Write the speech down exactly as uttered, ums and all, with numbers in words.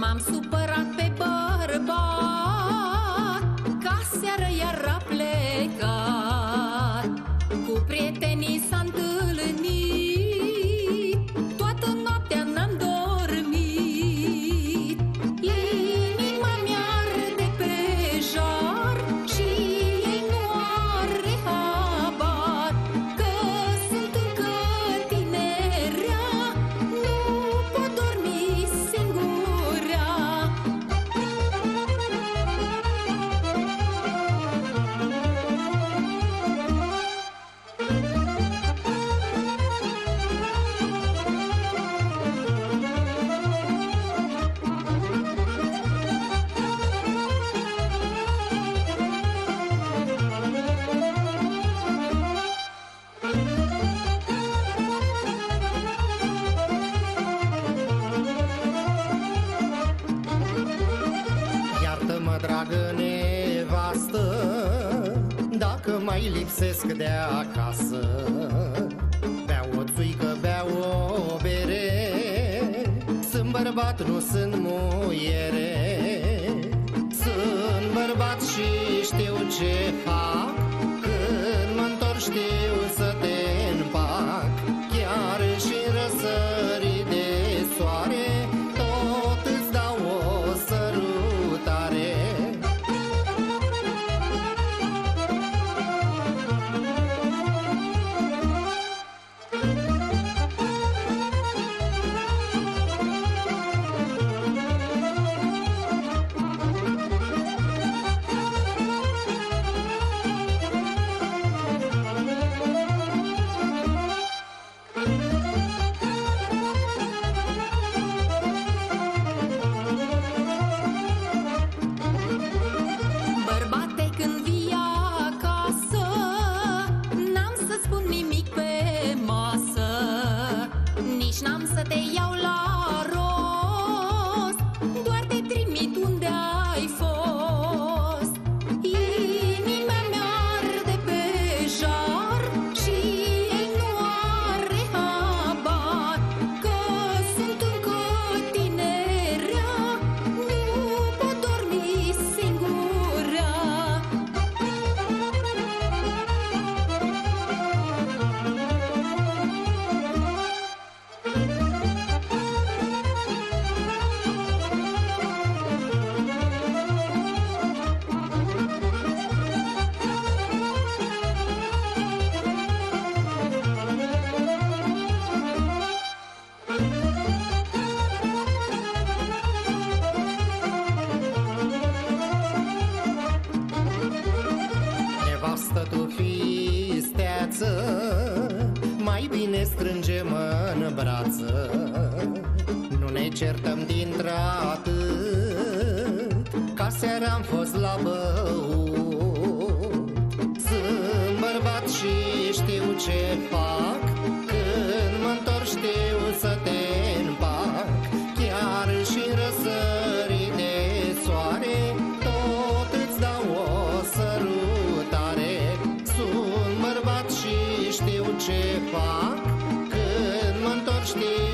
M-am supărat pe bărbat, ca seară iar a plecat. Cu prietenii s-a întâlnit, toată noaptea n-am dormit. Inima mi-arde pe jar și ei nu are habar că sunt încă tinerea, nu pot dormi singurea. Iartă-mă, dragă nevastă, dacă mai lipsesc de acasă. Beau o țuică, beau o bere, sunt bărbat, nu sunt muiere. Sunt bărbat și știu ce fac, când mă întorc știu să te împac. Chiar și în răsărit de soare, tot îți dau o sărutare. Bărbate, când vii acasă, n-am să spun nimic pe masă, nici n-am să te iau la rost, doar te trimit unde ai fost. Inima mi-arde pe jar și ei nu are habar că sunt încă tinerea, nu pot dormi singurea. Nevastă, tu fii steață, mai bine strânge-mă în brață. Nu ne certăm dintr-atât, ca seara am fost la băut. Sunt bărbat și știu ce fac, când mă întorc știu să te împac. Chiar și în răsărit de soare, tot îți dau o sărutare. Sunt bărbat și știu ce fac, când mă întorc știu